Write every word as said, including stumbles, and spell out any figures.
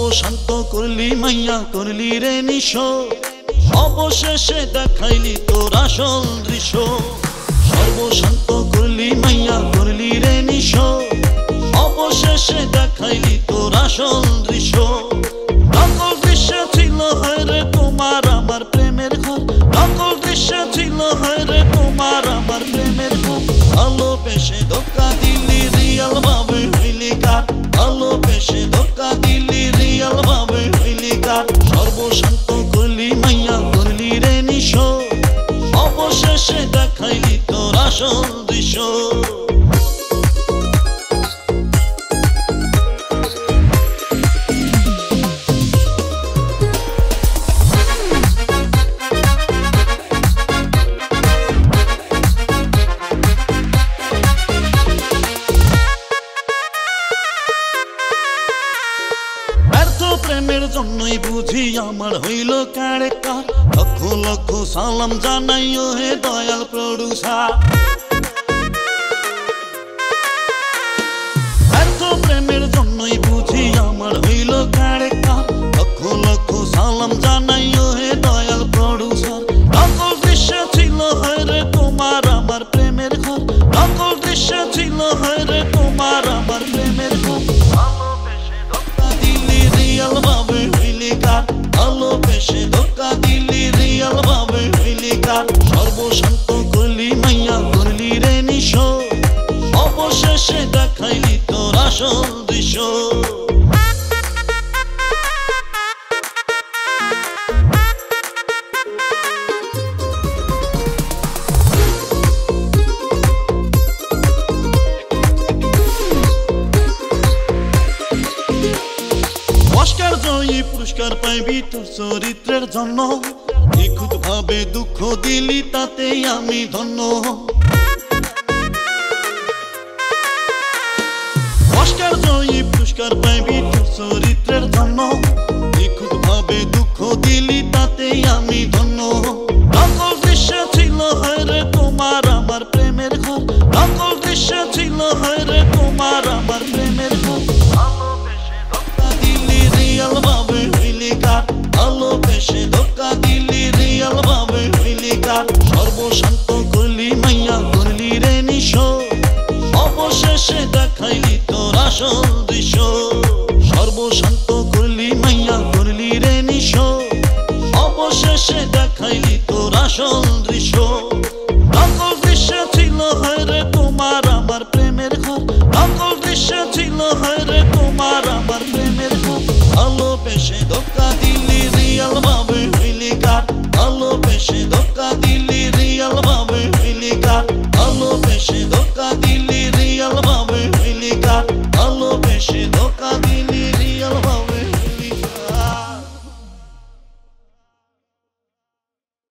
সর্বশান্ত করলি মাইয়া করলি রে নিশ অবশেষে দেখাইলি তোর আসল দৃশ্য সর্বশান্ত করলি মাইয়া করলি রে নিশ অবশেষে দেখাইলি তোর আসল দৃশ্য নকল দৃশ্য ছিল হরে তোমার আমার প্রেমের ঘর নকল দৃশ্য ছিল হরে তোমার আমার প্রেমের ঘর ভালোবেসে ধোঁকা দিলি রিয়াল ভাবে হইলি কার ভালোবেসে ধোঁকা দিলি রিয়াল ভাবে হইলি কার সর্বশান্ত করলি মাইয়া করলি রে নিশ অবশেষে দেখাইলি তোর আসল দৃশ্য প্রেমের জন্যই বুঝি আমার হইল কারে কার লক্ষ লক্ষ সালাম জানাইও হে দয়াল প্রডুসার এত প্রেমের জন্যই বুঝি আমার হইল কারে কার লক্ষ লক্ষ সালাম জানাইও হে দয়াল প্রডুসার নকল দৃশ্য ছিল হরে তোমার আমার প্রেমের ঘর নকল দৃশ্য ছিল হরে তোমার আমার প্রেমের ঘর রিয়াল ভাবে হইলি কার ভালোবেসে ধোঁকা দিলি রিয়াল ভাবে হইলি কার সর্বশান্ত করলি মাইয়া করলি রে নিশ অবশেষে দেখাইলি তোর আসল দৃশ্য পুরস্কার পাইবি তোর চরিত্রের জন্য নিখুঁত ভাবে দুঃখ দিলি তাতেই আমি ধন্য অস্কার জয়ী পুরস্কার পাইবি তোর চরিত্রের জন্য নিখুঁত ভাবে দুঃখ দিলি তাতেই আমি ধন্য নকল দৃশ্য ছিল হরে তোমার আমার প্রেমের ঘর নকল দৃশ্য ছিল হরে তোমার আমার প্রেমের ঘর রিয়াল ভাবে হইলি কার ভালোবেসে ধোঁকা দিলি রিয়াল ভাবে হইলি কার সর্বশান্ত করলি মাইয়া করলি রে নিশ অবশেষে দেখাইলি তোর আসল দৃশ্য সর্বশান্ত